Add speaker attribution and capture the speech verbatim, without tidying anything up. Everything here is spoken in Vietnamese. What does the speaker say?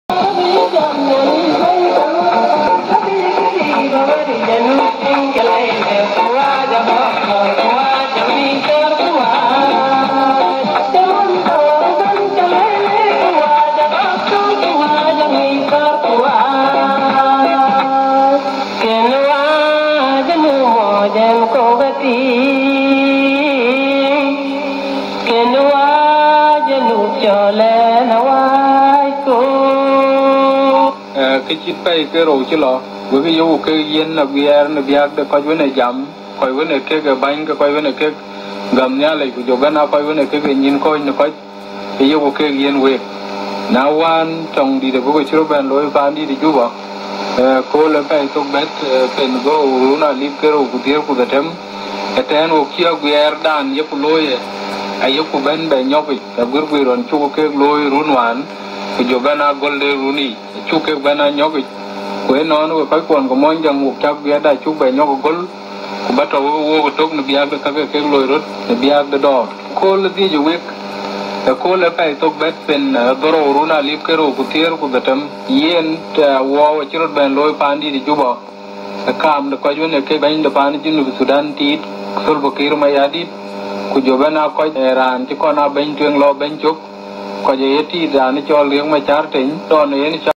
Speaker 1: cái chít bay cái rồi chứ lo với cái dấu cái yên là bia là bia để coi với này giảm coi với này cái cái bánh cái coi với này cái gầm nhá lại của chỗ bên nào coi với này cái cái nhìn coi nó coi cái dấu cái yên về nào quan trong đi được có cái chỗ bên lối van đi thì chú bảo cô là phải tôi bet pen go runa lip cái rồi của tiêu của cái thém cái thén của kia bia đàn giúp lối ai giúp của bên bên nhóc vậy cái bữa bữa rồi chú cái lối run hoàn của chỗ bên nào golden runi chú cái bên nào nhóc vậy quê nó nó cái quần của mọi người một chắc bia đại chú bên nhóc gol của bắt đầu vô cái trúc nó bia cái cái cái lối rút nó bia cái đó cô là đi chú biết cô là phải tôi bet pen rồi runa lip cái rồi của tiêu của cái thém yên wow chỉ rồi bên lối pan đi thì chú bảo काम द कोई ने के बइन द पानी जिन सुदान ती सुल बकीर मयादी ku jobe na ko ran ti ko na ben tuen lo ben chuk ko je ti dan cho lieng ma char tin to ne